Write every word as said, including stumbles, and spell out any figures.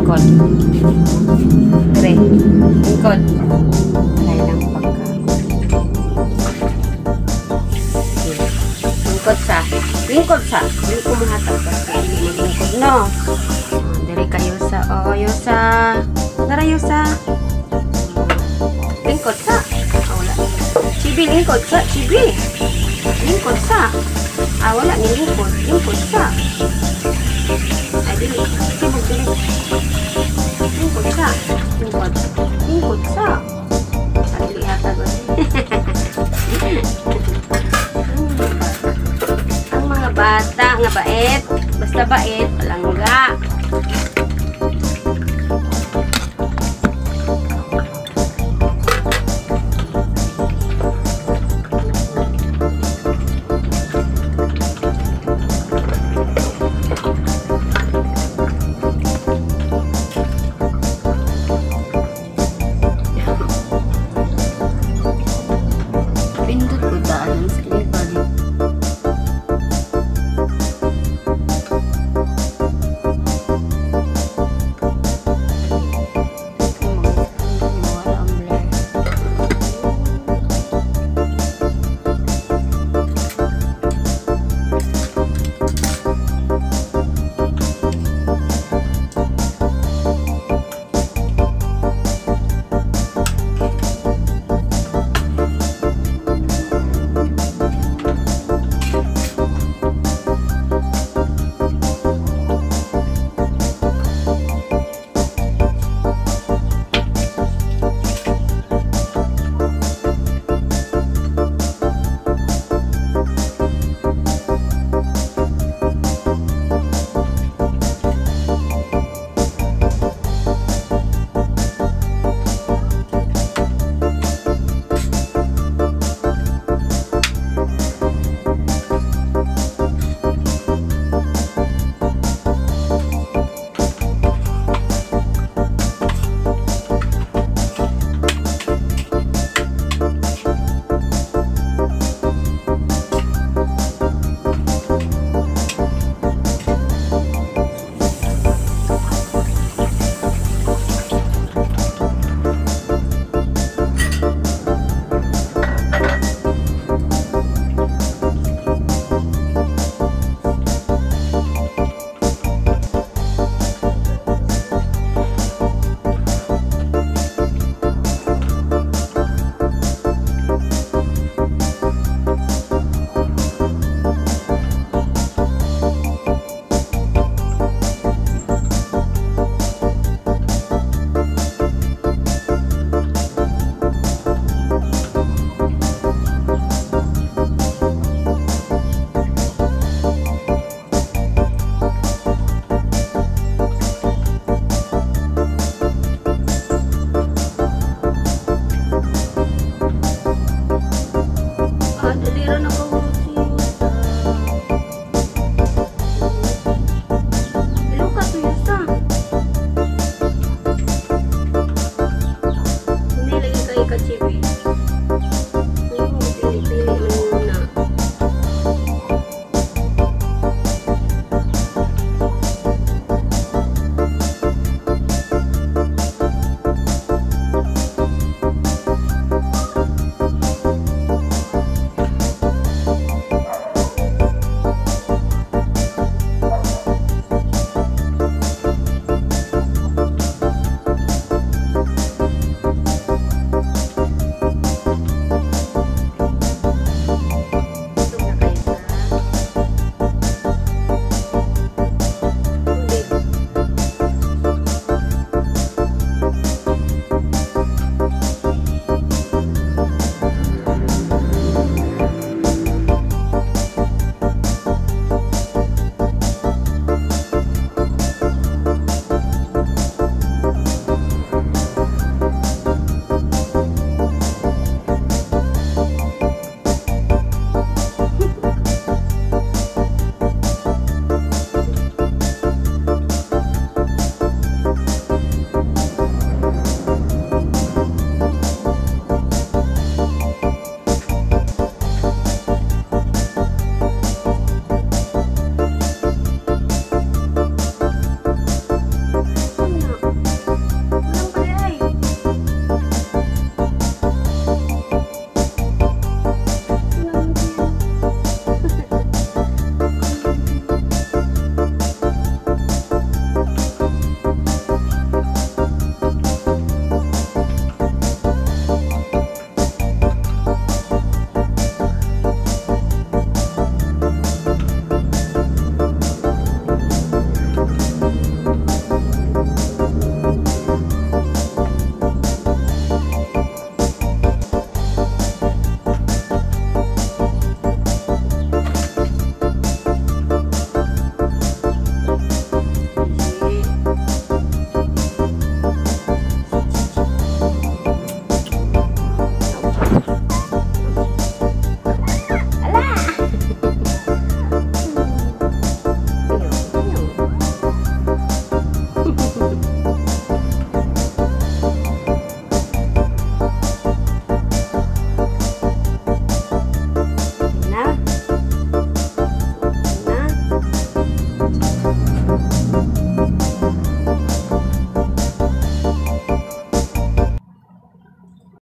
lingkod. Dire. Lingkod. Lay lang pagka. Lingkod sa. Lingkod sa. Hindi ko mahatag kasi hindi lingkod, no? Dire kayo sa. Oh, yosa. Tara, yosa. Lingkod sa. Ah, wala. Chibi, lingkod sa. Chibi. Lingkod sa. Ah, wala ni lingkod. Lingkod sa. Ay, dili. Sibog, dili. Lingkod sa. Lingkod. Lingkod sa. Ah, dili yata ko. Ang mga bata nga bait. Basta bait, palangga. Pindot ko daan sa lipad. Chibi.